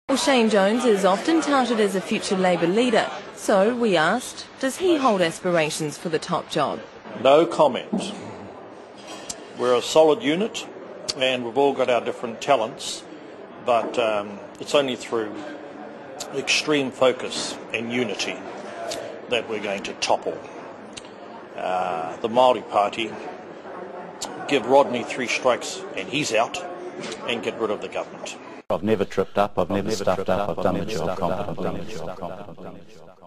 Well, Shane Jones is often touted as a future Labour leader, so we asked, does he hold aspirations for the top job? No comment. We're a solid unit and we've all got our different talents, but it's only through extreme focus and unity that we're going to topple the Māori Party, give Rodney 3 strikes and he's out, and get rid of the government. I've never tripped up, I've never stuffed up, I've done the job competently.